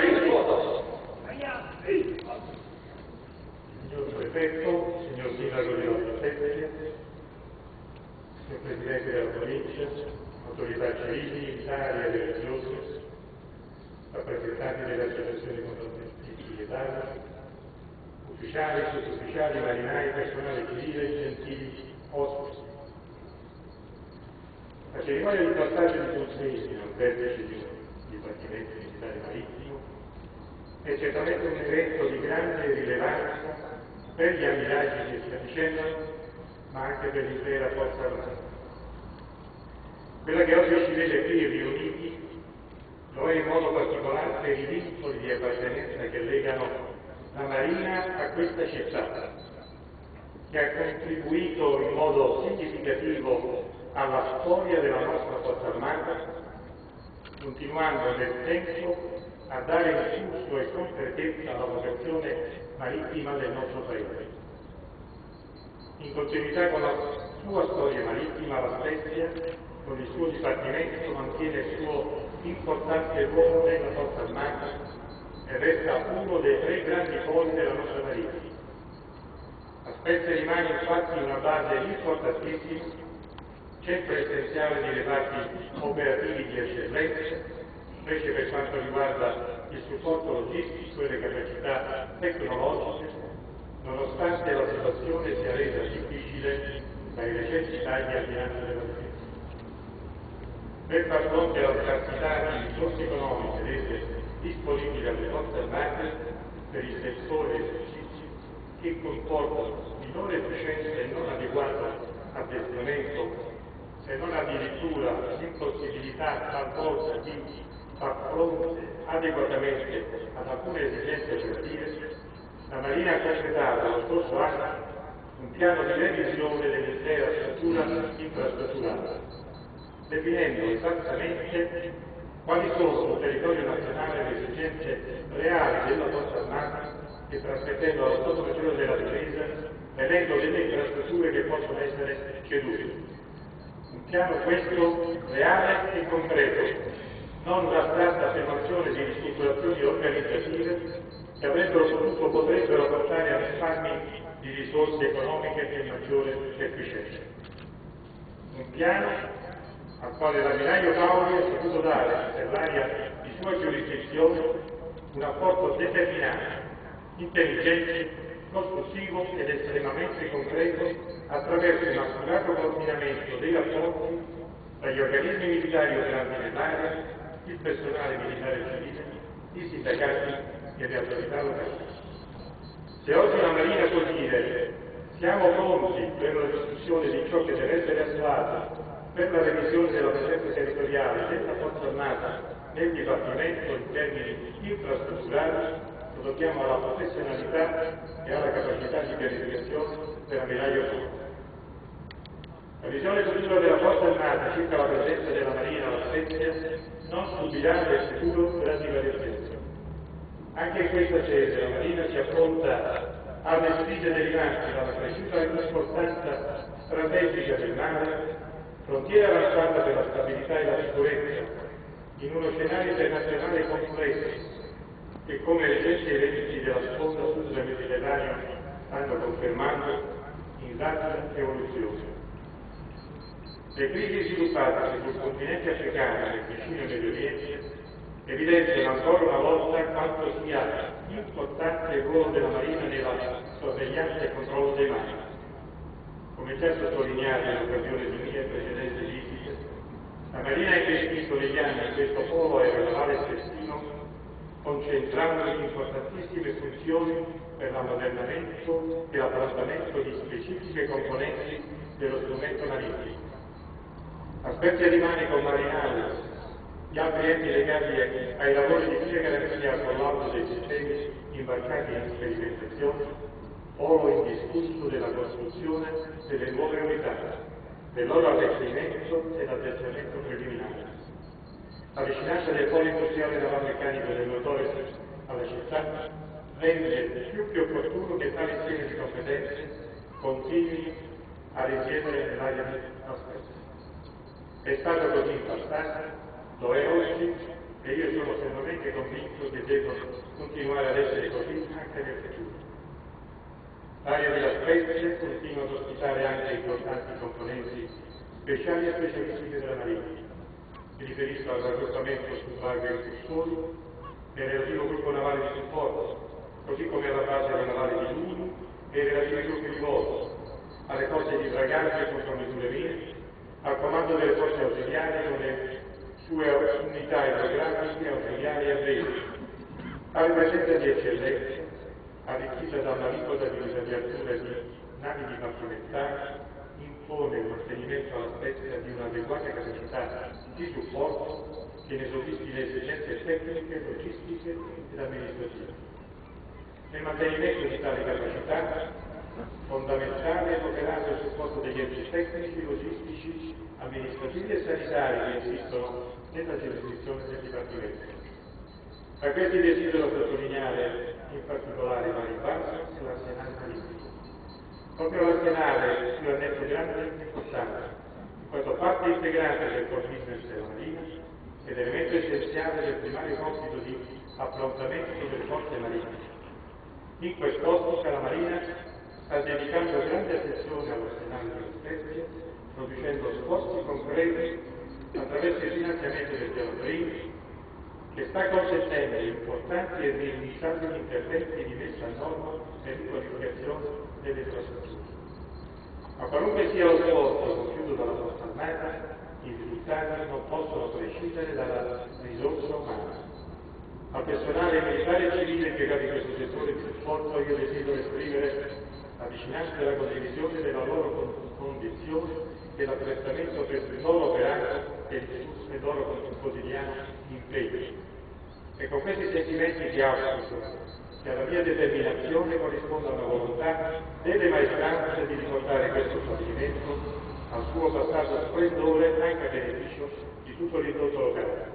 Signor Prefetto, signor Sindaco di La Spezia, signor Presidente della Provincia, autorità civili, militari e religiose, rappresentanti delle associazioni contrattistiche e d'arma, ufficiali, sottufficiali, marinai, personale civile, gentili ospiti. La cerimonia di passaggio di funzioni nel vertice di un dipartimento militare marittimo è certamente un evento di grande rilevanza per gli ammiraggi che si avvicendano, ma anche per l'intera forza armata. Quella che oggi ci vede qui riuniti lo è in modo particolare per i vincoli di appartenenza che legano la Marina a questa città, che ha contribuito in modo significativo alla storia della nostra forza armata, continuando nel tempo a dare impulso e concretezza alla vocazione marittima del nostro Paese. In continuità con la sua storia marittima, La Spezia, con il suo dipartimento, mantiene il suo importante ruolo nella forza armata e resta uno dei 3 grandi poli della nostra Marina. La Spezia rimane infatti una base importantissima, centro essenziale di reparti operativi di eccellenza, specie per quanto riguarda il supporto logistico e le capacità tecnologiche, nonostante la situazione sia resa difficile dai recenti tagli al bilancio della difesa. Per far fronte alla scarsità di risorse economiche rese disponibili alle forze armate per il settore esercizi che comportano minore efficienza e non adeguato addestramento, se non addirittura l'impossibilità talvolta di far fronte adeguatamente ad alcune esigenze operative, la Marina ha completato lo scorso anno un piano di revisione dell'intera struttura infrastrutturale, definendo esattamente quali sono sul territorio nazionale le esigenze reali della forza armata e trasmettendo allo Stato Maggiore della Difesa l'elenco delle infrastrutture che possono essere cedute. Un piano questo reale e concreto, non un'astratta affermazione di ristrutturazioni organizzative che avrebbero potuto o potrebbero portare a risparmi di risorse economiche e maggiore efficienza. Un piano al quale l'ammiraglio Paoli ha saputo dare, per l'area di sua giurisdizione, un apporto determinato, intelligente, costruttivo ed estremamente concreto attraverso un accurato coordinamento dei rapporti tra gli organismi militari operanti nell'area, il personale militare civile, i sindacati e le autorità locali. Se oggi la Marina può dire siamo pronti per la discussione di ciò che deve essere attuato per la revisione della presenza territoriale della Forza Armata nel Dipartimento in termini infrastrutturali, lo dobbiamo alla professionalità e alla capacità di pianificazione dell'ammiraglio Paoli. La visione futura della Forza Armata circa la presenza della Marina alla Spezia non subirà nel futuro grandi variazioni. Anche in questa sede la Marina si affronta alle sfide derivanti dalla cresciuta importanza strategica del mare, frontiera avanzata per la stabilità e la sicurezza, in uno scenario internazionale complesso che, come recenti eventi della sponda sud del Mediterraneo stanno confermando, in rapida evoluzione. Le crisi sviluppate sul continente africano, nel vicino Medio Oriente, evidenziano ancora una volta quanto sia importante il ruolo della Marina nella sorveglianza e controllo dei mari. Come già sottolineato in occasione di mie precedenti visite, la Marina ha investito negli anni in questo polo aeronavale cestino, concentrando importantissime funzioni per l'ammodernamento e l'approntamento di specifiche componenti dello strumento marittimo. La Spezia rimane con marinai, gli altri enti legati ai lavori di piena garanzia al collaudo dei sistemi imbarcati in sperimentazione, polo indiscusso della costruzione delle nuove unità, del loro allestimento ed addestramento preliminare. La vicinanza del polo industriale navalmeccanico del motore alla città rende più che opportuno che tale insieme di competenze continui a risiedere nell'area di La Spezia. È stato così in passato, lo è oggi e io sono fermamente fermamente convinto che devono continuare ad essere così anche nel futuro. L'area di La Spezia continua ad ospitare anche importanti componenti speciali e specialistiche della Marina. Mi riferisco al raggruppamento sul lago in Cussoli e al relativo gruppo navale di supporto, così come alla base navale di Luni e ai relativi gruppi di volo, alle forze di dragaggio e contromisure mine, al comando delle forze ausiliari con le sue unità idrografiche, ausiliari e veli, alle presenze di eccellenza, arricchita da una aliquota di apertura di navi dipartimentali, impone il mantenimento alla Spezia di un'adeguata capacità di supporto che ne soddisfi le esigenze tecniche, logistiche ed amministrative. Nel mantenimento di tale capacità, fondamentale è l'operato il supporto degli enti tecnici, logistici, amministrativi e sanitari che esistono nella giurisdizione del Dipartimento. A questi desidero sottolineare in particolare i vari basi e l'arsenale marino. Proprio l'arsenale più annetto grande importante, in quanto parte integrante del core business della Marina ed elemento essenziale del primario compito di approntamento delle forze marine. In quest'ottica la Marina sta dedicando grande attenzione all'arsenale della Spezia, producendo sforzi concreti attraverso il finanziamento del piano PRIM, che sta consentendo importanti e rinunciabili interventi di messa a norma e riqualificazione delle infrastrutture. Ma qualunque sia lo sforzo compiuto dalla Forza Armata, i risultati non possono prescindere dalla risorsa umana. Al personale militare e civile impiegato in questo settore di supporto io desidero esprimere la vicinanza e la condivisione della loro condizione e l'apprezzamento per il loro operato e il loro quotidiano impegno. E con questi sentimenti ti auspico che alla mia determinazione corrisponda una volontà delle maestranze di riportare questo stabilimento al suo passato splendore anche a beneficio di tutto l'indotto locale.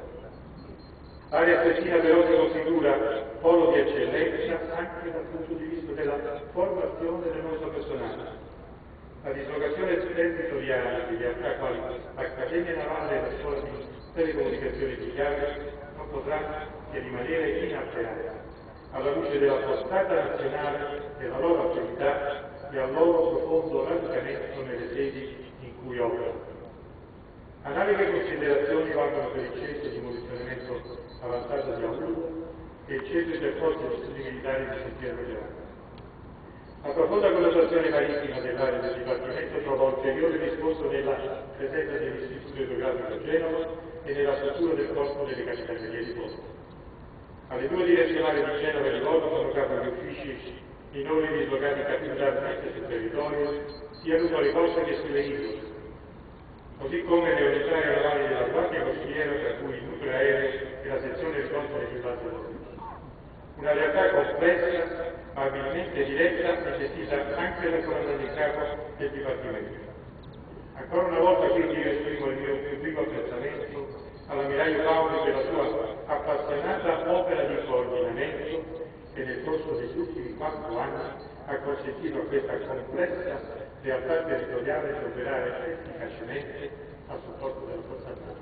L'area spezia però si configura polo di eccellenza anche dal punto di vista della formazione del nostro personale. La dislocazione territoriale di realtà quali l'Accademia Navale e la Scuola di Telecomunicazioni di Chiave non potrà che rimanere inalterata, alla luce della portata nazionale della loro attività e al loro profondo radicamento nelle sedi in cui operano. Analoghe considerazioni valgono per il centro di munizionamento avanzato di Aulù e il centro di forze di studi militari di Sentiero Grande. La profonda connotazione marittima dell'area del Dipartimento trova ulteriore riscontro nella presenza dell'Istituto Idrografico a Genova e nella struttura del Corpo delle Capitanerie di Porto. Alle due direzionali di Genova e di Porto sono capo gli uffici minori dislocati capillarmente sul territorio, sia lungo le coste che sulle isole, così come le unità aeronavali della Guardia Costiera, tra cui il nucleo aereo e la sezione rivolta ai privati pubblici. Una realtà complessa, ma abilmente diretta e gestita anche dal comandante in capo del Dipartimento. Ancora una volta quindi io esprimo il mio più vivo apprezzamento all'ammiraglio Paoli per la sua appassionata opera di coordinamento che nel corso degli ultimi 4 anni ha consentito a questa complessa realtà territoriale di operare efficacemente a supporto della Forza Armata.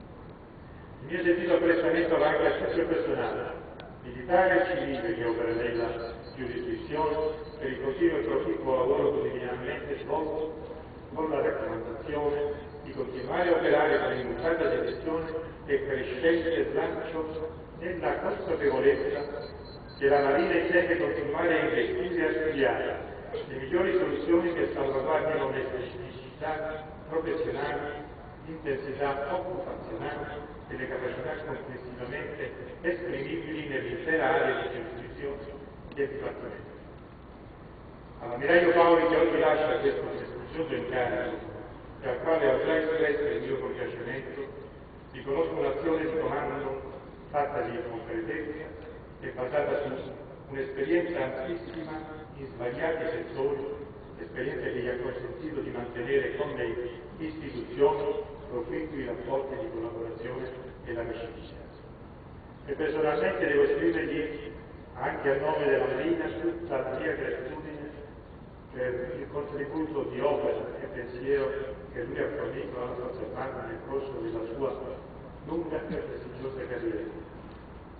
Il mio sentito apprezzamento va anche a tutto il personale, militare e civile che opera nella giurisdizione per il continuo e proficuo lavoro quotidianamente svolto con la raccomandazione di continuare a operare con immutata dedizione e crescente slancio nella consapevolezza che la Marina intende continuare a investire e a studiare le migliori soluzioni che salvaguardino le specificità professionali, l'intensità occupazionale e le capacità complessivamente esprimibili nell'intera area di giurisdizione del Dipartimento. All'ammiraglio Paoli che oggi lascia questo prestigioso incarico e al quale ho già espresso il mio compiacimento, riconosco un'azione di comando fatta di concretezza e basata su un'esperienza amplissima in svariati settori, esperienza che gli ha consentito di mantenere con le istituzioni proficui rapporti di collaborazione ed amicizia. E personalmente devo esprimergli, anche a nome della Marina, tutta la mia gratitudine per il contributo di opera e pensiero che lui ha fornito alla Forza Armata nel corso della sua lunga e prestigiosa carriera.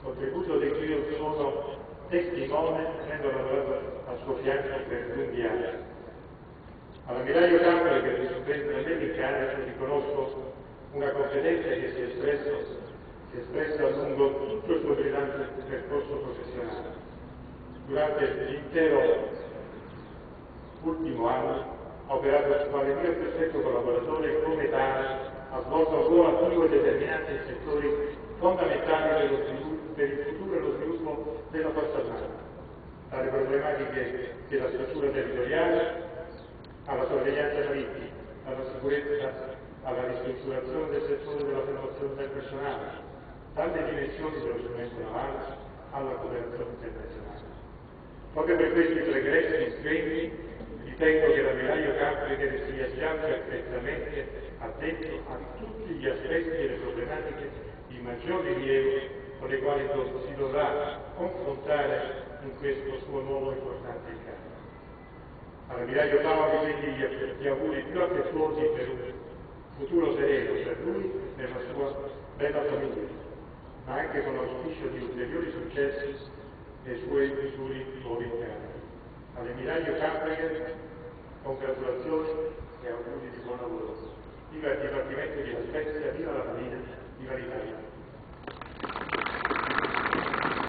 contributo di cui io sono testimone, avendo lavorato al suo fianco per lunghi anni. All'ammiraglio Campari, che mi sorprende nell'incarico, riconosco una competenza che si è espressa lungo tutto il suo brillante percorso professionale. Durante l'intero ultimo anno ha operato quale mio più stretto collaboratore e come tale ha svolto un ruolo attivo e determinante in settori fondamentali per il futuro e lo sviluppo della forza armata, dalle problematiche della struttura territoriale alla sorveglianza marittima, alla sicurezza, alla ristrutturazione del settore della formazione del personale, dalle dimensioni dello strumento navale alla cooperazione internazionale. Proprio per questi pregressi impegni ritengo che l'ammiraglio Campari sia già perfettamente addetto a tutti gli aspetti e le problematiche di maggior rilievo con le quali si dovrà confrontare in questo suo nuovo e importante incarico. All'ammiraglio Campari quindi gli auguri più affettuosi per un futuro sereno per lui e per la sua bella famiglia, ma anche con l'auspicio di ulteriori successi nei suoi futuri nuovi incarichi. All'ammiraglio Campari congratulazioni e auguri di buon lavoro. Viva il Dipartimento di La Spezia, viva la Marina, viva l'Italia.